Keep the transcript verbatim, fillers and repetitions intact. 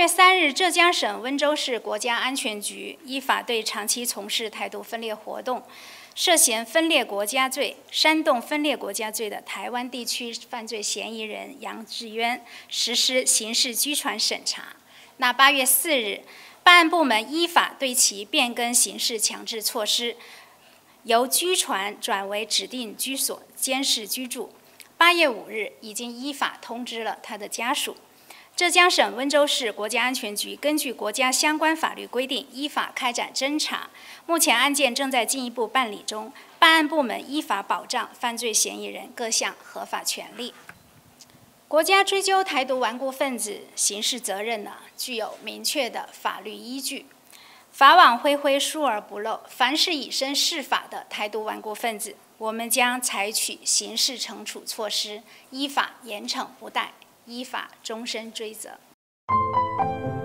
月三日，浙江省温州市国家安全局依法对长期从事台独分裂活动、涉嫌分裂国家罪、煽动分裂国家罪的台湾地区犯罪嫌疑人杨志渊实施刑事拘传审查。那八月四日，办案部门依法对其变更刑事强制措施，由拘传转为指定居所监视居住。八月五日，已经依法通知了他的家属。浙江省温州市国家安全局根据国家相关法律规定，依法开展侦查。目前案件正在进一步办理中，办案部门依法保障犯罪嫌疑人各项合法权利。国家追究台独顽固分子刑事责任呢，具有明确的法律依据。法网恢恢，疏而不漏。凡是以身试法的台独顽固分子，我们将采取刑事惩处措施，依法严惩不贷，依法终身追责。